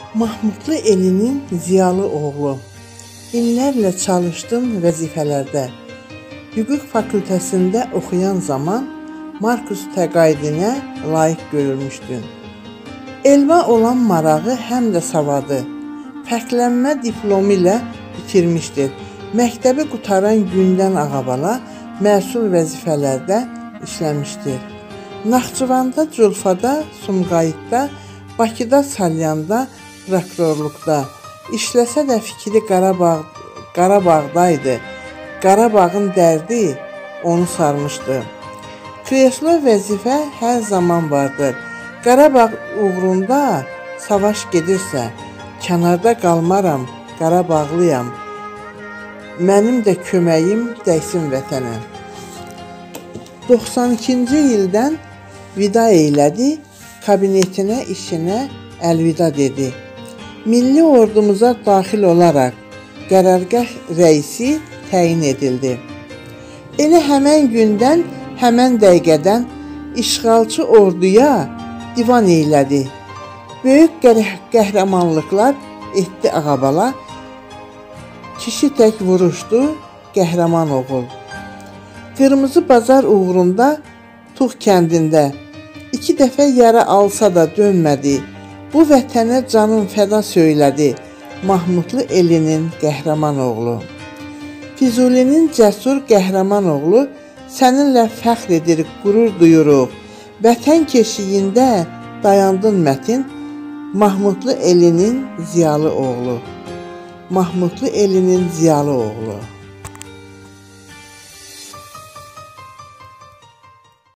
Mahmudlu elinin ziyalı oğlu. İllərlə çalışdım vəzifələrdə. Hüquq fakültəsində oxuyan zaman Markus təqaüdünə layiq görülmüşdün. Elmə olan marağı həm də savadı. Fərqlənmə diplomu ilə bitirmişdir. Məktəbi qutaran gündən ağabala məsul vəzifələrdə işləmişdir. Naxçıvanda, Culfada, Sumqayıtda, Bakıda, Salyanda, prokurorluqda. İşləsə də fikri Qarabağdaydı. Qarabağın dərdi onu sarmışdı. Kreslo vəzifə hər zaman vardır. Qarabağ uğrunda savaş gedirsə, kənarda qalmaram, Qarabağlıyam. Mənim də köməyim dəysin vətənə. 92-ci ildən vida eylədi, kabinetinə, işinə əlvida dedi. Milli ordumuza daxil olaraq qərargah rəisi təyin edildi. Elə həmən gündən, həmən dəqiqədən işğalçı orduya divan eylədi. Böyük qəhrəmanlıqlar etdi ağabala, kişi tək vuruşdu qəhrəman oğul. Qırmızı bazar uğrunda Tuğ kəndində 2 dəfə yara alsa da dönmədi. Bu vətənə canın fəda söylədi Mahmudlu elinin qəhrəman oğlu. Füzulinin cəsur qəhrəman oğlu səninlə fəxr edir, qürur duyuruq. Vətən keşiyində dayandın mətin Mahmudlu elinin ziyalı oğlu. Mahmudlu elinin ziyalı oğlu.